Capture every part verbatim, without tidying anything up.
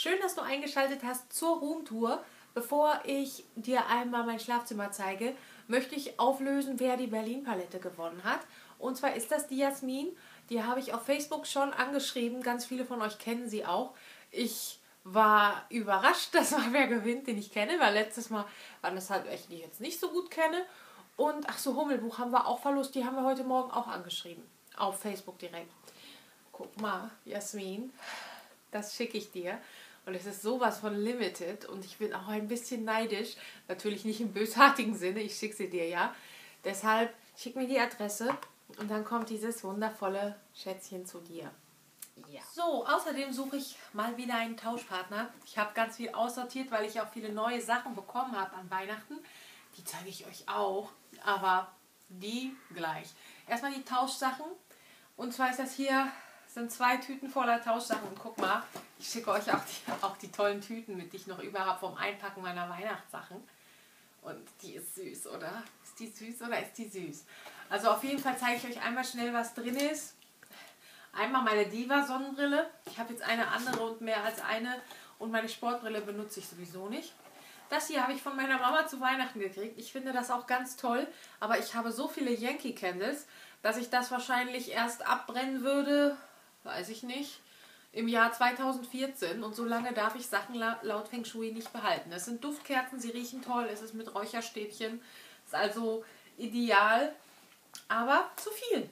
Schön, dass du eingeschaltet hast zur Roomtour. Bevor ich dir einmal mein Schlafzimmer zeige, möchte ich auflösen, wer die Berlin-Palette gewonnen hat. Und zwar ist das die Jasmin. Die habe ich auf Facebook schon angeschrieben. Ganz viele von euch kennen sie auch. Ich war überrascht, dass mal wer gewinnt, den ich kenne, weil letztes Mal waren das halt welche, die ich jetzt nicht so gut kenne. Und ach so, Hummelbuch haben wir auch Verlust. Die haben wir heute Morgen auch angeschrieben. Auf Facebook direkt. Guck mal, Jasmin, das schicke ich dir. Und es ist sowas von limited und ich bin auch ein bisschen neidisch. Natürlich nicht im bösartigen Sinne, ich schicke sie dir ja. Deshalb schick mir die Adresse und dann kommt dieses wundervolle Schätzchen zu dir. Ja. So, außerdem suche ich mal wieder einen Tauschpartner. Ich habe ganz viel aussortiert, weil ich auch viele neue Sachen bekommen habe an Weihnachten. Die zeige ich euch auch, aber die gleich. Erstmal die Tauschsachen. Und zwar ist das hier... sind zwei Tüten voller Tauschsachen. Und guck mal, ich schicke euch auch die, auch die tollen Tüten mit, die ich noch über habe vom Einpacken meiner Weihnachtssachen. Und die ist süß, oder? Ist die süß oder ist die süß? Also auf jeden Fall zeige ich euch einmal schnell, was drin ist. Einmal meine Diva-Sonnenbrille. Ich habe jetzt eine andere und mehr als eine. Und meine Sportbrille benutze ich sowieso nicht. Das hier habe ich von meiner Mama zu Weihnachten gekriegt. Ich finde das auch ganz toll. Aber ich habe so viele Yankee Candles, dass ich das wahrscheinlich erst abbrennen würde... weiß ich nicht, im Jahr zweitausendvierzehn und so lange darf ich Sachen laut Feng Shui nicht behalten. Es sind Duftkerzen, sie riechen toll, es ist mit Räucherstäbchen, ist also ideal, aber zu viel.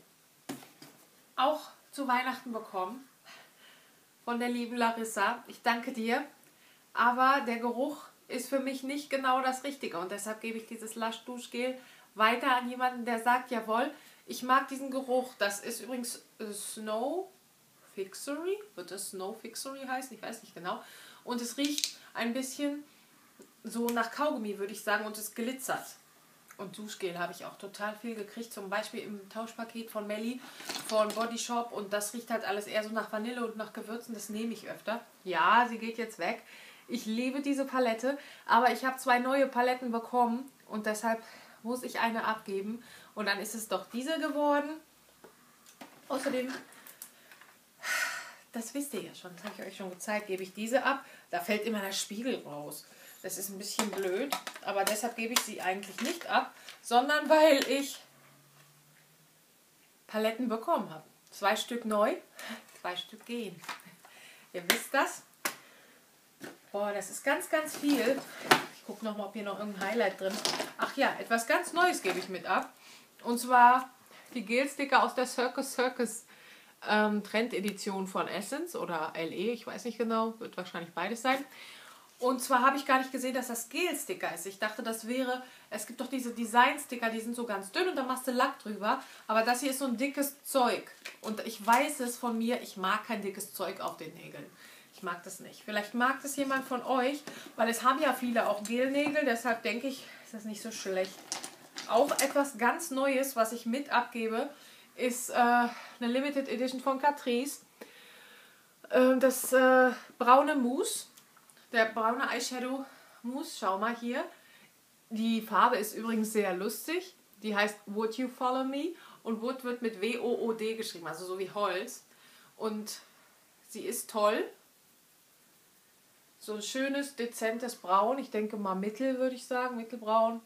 Auch zu Weihnachten bekommen von der lieben Larissa. Ich danke dir, aber der Geruch ist für mich nicht genau das Richtige und deshalb gebe ich dieses Lush Duschgel weiter an jemanden, der sagt, jawohl, ich mag diesen Geruch. Das ist übrigens äh, Snow Fixery, wird das Snow Fixery heißen? Ich weiß nicht genau. Und es riecht ein bisschen so nach Kaugummi, würde ich sagen, und es glitzert. Und Duschgel habe ich auch total viel gekriegt, zum Beispiel im Tauschpaket von Melli von Body Shop und das riecht halt alles eher so nach Vanille und nach Gewürzen, das nehme ich öfter. Ja, sie geht jetzt weg. Ich liebe diese Palette, aber ich habe zwei neue Paletten bekommen und deshalb muss ich eine abgeben und dann ist es doch diese geworden. Außerdem... das wisst ihr ja schon, das habe ich euch schon gezeigt, gebe ich diese ab. Da fällt immer der Spiegel raus. Das ist ein bisschen blöd, aber deshalb gebe ich sie eigentlich nicht ab, sondern weil ich Paletten bekommen habe. Zwei Stück neu, zwei Stück gehen. Ihr wisst das. Boah, das ist ganz, ganz viel. Ich gucke nochmal, ob hier noch irgendein Highlight drin ist. Ach ja, etwas ganz Neues gebe ich mit ab. Und zwar die Gel-Sticker aus der Circus Circus Ähm, Trend-Edition von Essence oder L E, ich weiß nicht genau, wird wahrscheinlich beides sein. Und zwar habe ich gar nicht gesehen, dass das Gel-Sticker ist. Ich dachte, das wäre, es gibt doch diese Design-Sticker, die sind so ganz dünn und da machst du Lack drüber. Aber das hier ist so ein dickes Zeug. Und ich weiß es von mir, ich mag kein dickes Zeug auf den Nägeln. Ich mag das nicht. Vielleicht mag das jemand von euch, weil es haben ja viele auch Gelnägel, deshalb denke ich, ist das nicht so schlecht. Auch etwas ganz Neues, was ich mit abgebe, ist äh, eine Limited Edition von Catrice. Äh, das äh, braune Mousse, der braune Eyeshadow Mousse, schau mal hier. Die Farbe ist übrigens sehr lustig. Die heißt Would You Follow Me? Und Wood wird mit W O O D geschrieben, also so wie Holz. Und sie ist toll. So ein schönes, dezentes Braun. Ich denke mal mittel, würde ich sagen, mittelbraun.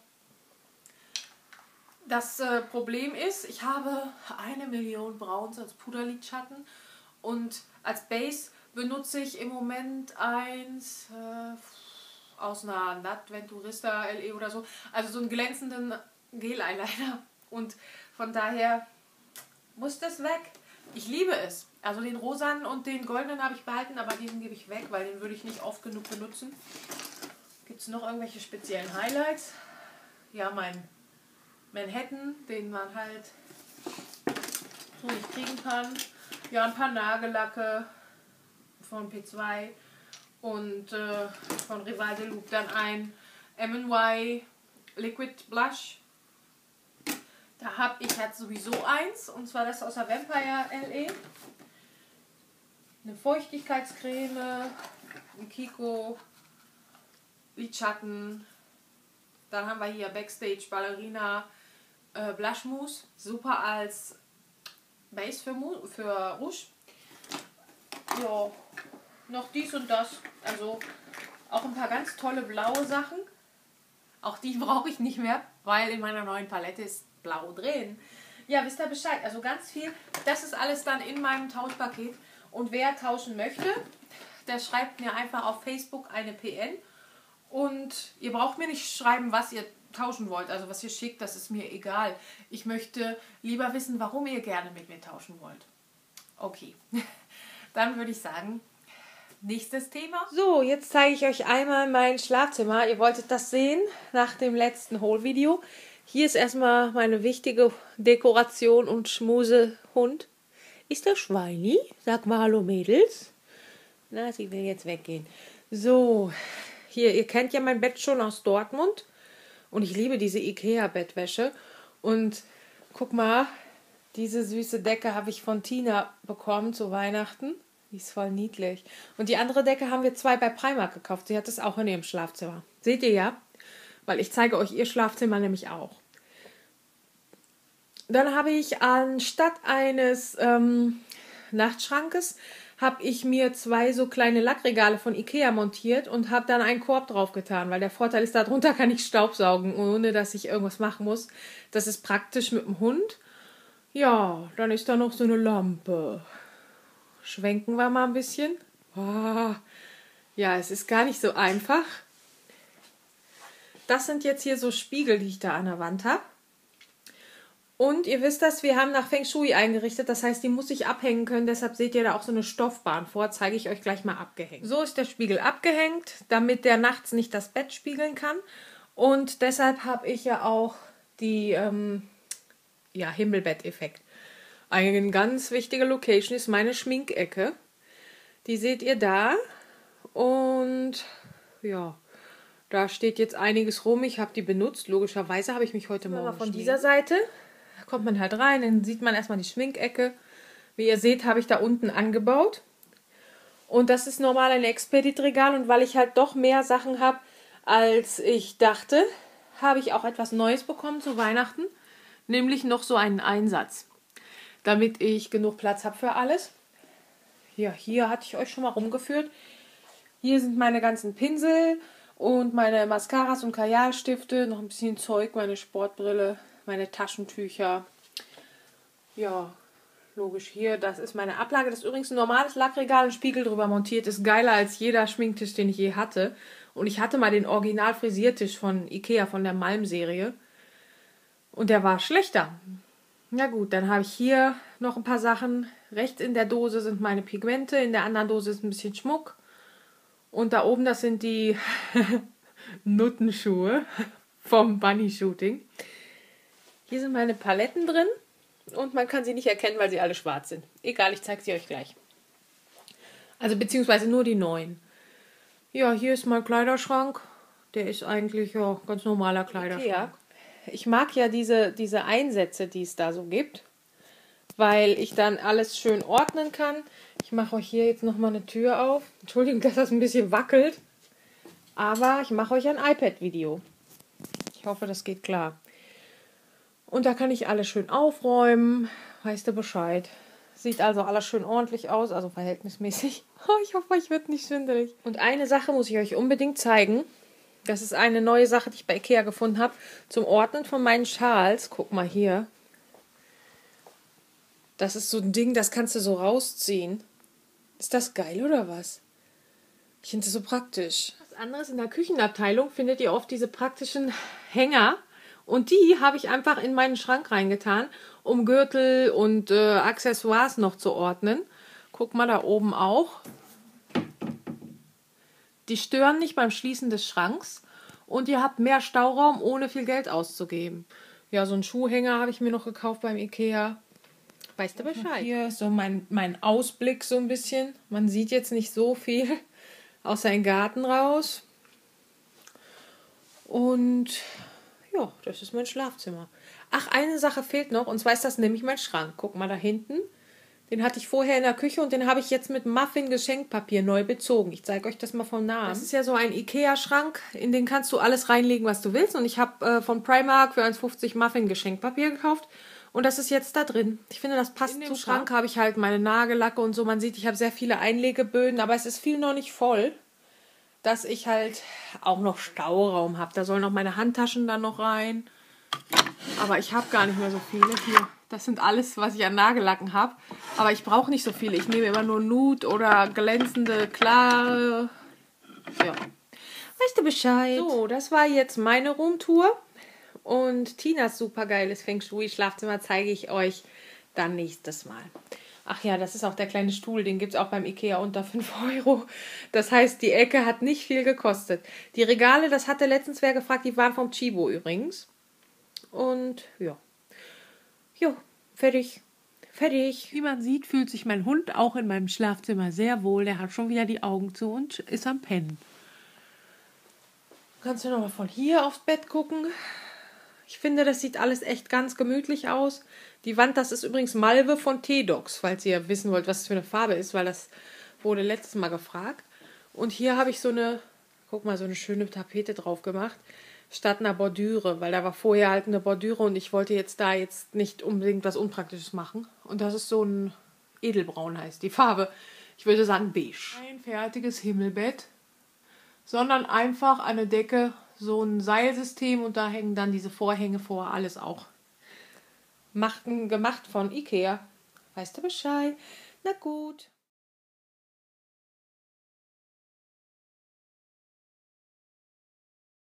Das äh, Problem ist, ich habe eine Million Brauns als Puderlidschatten und als Base benutze ich im Moment eins äh, aus einer Nat Venturista L E oder so, also so einen glänzenden Gel-Eyeliner und von daher muss das weg. Ich liebe es. Also den rosanen und den goldenen habe ich behalten, aber diesen gebe ich weg, weil den würde ich nicht oft genug benutzen. Gibt es noch irgendwelche speziellen Highlights? Ja, mein Manhattan, den man halt so nicht kriegen kann. Ja, ein paar Nagellacke von P zwei und äh, von Rival de Loop dann ein M and Y Liquid Blush. Da habe ich jetzt sowieso eins und zwar das aus der Vampire L E. Eine Feuchtigkeitscreme, ein Kiko, Lidschatten. Dann haben wir hier Backstage Ballerina äh, Blush Mousse, super als Base für, Mu für Rouge. Ja, noch dies und das. Also auch ein paar ganz tolle blaue Sachen. Auch die brauche ich nicht mehr, weil in meiner neuen Palette ist blau drin. Ja, wisst ihr Bescheid. Also ganz viel. Das ist alles dann in meinem Tauschpaket. Und wer tauschen möchte, der schreibt mir einfach auf Facebook eine P N. Und ihr braucht mir nicht schreiben, was ihr tauschen wollt. Also was ihr schickt, das ist mir egal. Ich möchte lieber wissen, warum ihr gerne mit mir tauschen wollt. Okay. Dann würde ich sagen, nächstes Thema. So, jetzt zeige ich euch einmal mein Schlafzimmer. Ihr wolltet das sehen nach dem letzten Haul-Video. Hier ist erstmal meine wichtige Dekoration und Schmusehund. Ist der Schweini? Sag mal hallo Mädels. Na, sie will jetzt weggehen. So, hier, ihr kennt ja mein Bett schon aus Dortmund. Und ich liebe diese Ikea-Bettwäsche. Und guck mal, diese süße Decke habe ich von Tina bekommen zu Weihnachten. Die ist voll niedlich. Und die andere Decke haben wir zwei bei Primark gekauft. Sie hat es auch in ihrem Schlafzimmer. Seht ihr ja? Weil ich zeige euch ihr Schlafzimmer nämlich auch. Dann habe ich anstatt eines ähm, Nachtschrankes habe ich mir zwei so kleine Lackregale von Ikea montiert und habe dann einen Korb drauf getan, weil der Vorteil ist, darunter kann ich staubsaugen, ohne dass ich irgendwas machen muss. Das ist praktisch mit dem Hund. Ja, dann ist da noch so eine Lampe. Schwenken wir mal ein bisschen. Oh, ja, es ist gar nicht so einfach. Das sind jetzt hier so Spiegel, die ich da an der Wand habe. Und ihr wisst das, wir haben nach Feng Shui eingerichtet. Das heißt, die muss ich abhängen können. Deshalb seht ihr da auch so eine Stoffbahn vor. Zeige ich euch gleich mal abgehängt. So ist der Spiegel abgehängt, damit der nachts nicht das Bett spiegeln kann. Und deshalb habe ich ja auch die ähm, ja, Himmelbett-Effekt. Eine ganz wichtige Location ist meine Schminkecke. Die seht ihr da. Und ja, da steht jetzt einiges rum. Ich habe die benutzt. Logischerweise habe ich mich heute Morgen von dieser Seite. Da kommt man halt rein, dann sieht man erstmal die Schminkecke. Wie ihr seht, habe ich da unten angebaut. Und das ist normal ein Expedit-Regal. Und weil ich halt doch mehr Sachen habe, als ich dachte, habe ich auch etwas Neues bekommen zu Weihnachten. Nämlich noch so einen Einsatz. Damit ich genug Platz habe für alles. Ja, hier hatte ich euch schon mal rumgeführt. Hier sind meine ganzen Pinsel und meine Mascaras und Kajalstifte. Noch ein bisschen Zeug, meine Sportbrille, meine Taschentücher. Ja, logisch hier. Das ist meine Ablage. Das ist übrigens ein normales Lackregal, ein Spiegel drüber montiert. Ist geiler als jeder Schminktisch, den ich je hatte. Und ich hatte mal den Original Frisiertisch von Ikea, von der Malm-Serie. Und der war schlechter. Na gut, dann habe ich hier noch ein paar Sachen. Rechts in der Dose sind meine Pigmente, in der anderen Dose ist ein bisschen Schmuck. Und da oben, das sind die Nuttenschuhe vom Bunny-Shooting. Hier sind meine Paletten drin und man kann sie nicht erkennen, weil sie alle schwarz sind. Egal, ich zeige sie euch gleich. Also beziehungsweise nur die neuen. Ja, hier ist mein Kleiderschrank. Der ist eigentlich ja ganz normaler Kleiderschrank. Ja. Ich mag ja diese, diese Einsätze, die es da so gibt, weil ich dann alles schön ordnen kann. Ich mache euch hier jetzt nochmal eine Tür auf. Entschuldigung, dass das ein bisschen wackelt, aber ich mache euch ein iPad-Video. Ich hoffe, das geht klar. Und da kann ich alles schön aufräumen, weißt du Bescheid. Sieht also alles schön ordentlich aus, also verhältnismäßig. Oh, ich hoffe, euch wird nicht schwindelig. Und eine Sache muss ich euch unbedingt zeigen. Das ist eine neue Sache, die ich bei Ikea gefunden habe. Zum Ordnen von meinen Schals. Guck mal hier. Das ist so ein Ding, das kannst du so rausziehen. Ist das geil oder was? Ich finde das so praktisch. Was anderes in der Küchenabteilung findet ihr oft diese praktischen Hänger. Und die habe ich einfach in meinen Schrank reingetan, um Gürtel und äh, Accessoires noch zu ordnen. Guck mal da oben auch. Die stören nicht beim Schließen des Schranks und ihr habt mehr Stauraum, ohne viel Geld auszugeben. Ja, so einen Schuhhänger habe ich mir noch gekauft beim Ikea. Weißt du Bescheid? Hier ist so mein, mein Ausblick so ein bisschen. Man sieht jetzt nicht so viel aus seinem Garten raus. Und ja, das ist mein Schlafzimmer. Ach, eine Sache fehlt noch und zwar ist das nämlich mein Schrank. Guck mal da hinten. Den hatte ich vorher in der Küche und den habe ich jetzt mit Muffin-Geschenkpapier neu bezogen. Ich zeige euch das mal vom Namen. Das ist ja so ein Ikea-Schrank, in den kannst du alles reinlegen, was du willst. Und ich habe äh, von Primark für eins fünfzig Muffin-Geschenkpapier gekauft. Und das ist jetzt da drin. Ich finde, das passt. In dem Schrank habe ich halt meine Nagellacke und so. Man sieht, ich habe sehr viele Einlegeböden, aber es ist viel noch nicht voll, dass ich halt auch noch Stauraum habe. Da sollen auch meine Handtaschen dann noch rein. Aber ich habe gar nicht mehr so viele. Hier, das sind alles, was ich an Nagellacken habe. Aber ich brauche nicht so viele. Ich nehme immer nur Nude oder glänzende, klare. Ja. Weißt du Bescheid? So, das war jetzt meine Roomtour. Und Tinas supergeiles Feng Shui-Schlafzimmer zeige ich euch dann nächstes Mal. Ach ja, das ist auch der kleine Stuhl. Den gibt es auch beim Ikea unter fünf Euro. Das heißt, die Ecke hat nicht viel gekostet. Die Regale, das hatte letztens wer gefragt, die waren vom Chibo übrigens. Und ja. Jo, fertig. Fertig. Wie man sieht, fühlt sich mein Hund auch in meinem Schlafzimmer sehr wohl. Der hat schon wieder die Augen zu und ist am Pennen. Kannst du nochmal von hier aufs Bett gucken. Ich finde, das sieht alles echt ganz gemütlich aus. Die Wand, das ist übrigens Malve von T-Dox, falls ihr wissen wollt, was es für eine Farbe ist, weil das wurde letztes Mal gefragt. Und hier habe ich so eine, guck mal, so eine schöne Tapete drauf gemacht, statt einer Bordüre, weil da war vorher halt eine Bordüre und ich wollte jetzt da jetzt nicht unbedingt was Unpraktisches machen. Und das ist so ein Edelbraun heißt die Farbe. Ich würde sagen beige. Kein fertiges Himmelbett, sondern einfach eine Decke, so ein Seilsystem und da hängen dann diese Vorhänge vor, alles auch. Machten, gemacht von Ikea. Weißt du Bescheid? Na gut.